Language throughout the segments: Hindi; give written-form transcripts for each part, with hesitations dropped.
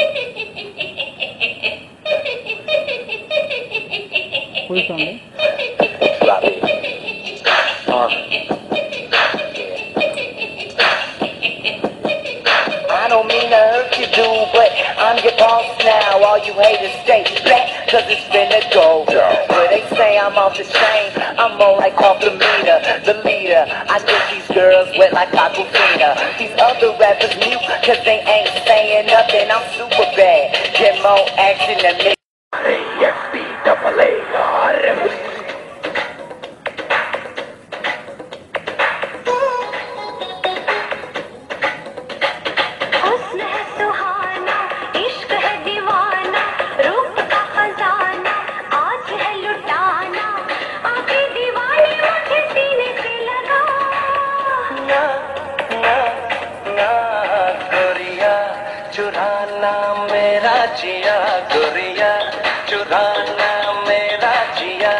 कोई सॉन्ग है? I don't mean to hurt you, dude, but I'm your boss now. All you haters stay back, cause it's finna go. But they say I'm off the chain, I'm more like off the meter, the leader. I get these girls wet like Aquafina. These other rappers mute, cause they ain't saying nothing. I'm super bad, get more action than me. चुराना मेरा जिया गोरिया, चुराना मेरा जिया।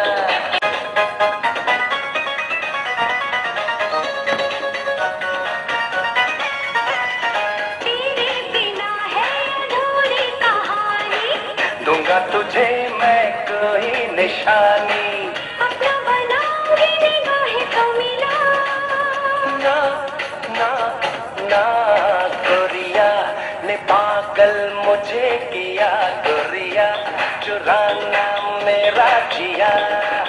तेरे बिना है अधूरी कहानी, दूंगा तुझे मैं कोई निशानी, अपना बनाऊंगी निगाहें तो मिला। ना ना ना गोरिया ने पागल मुझे किया गोरिया, चुराना मेरा जिया।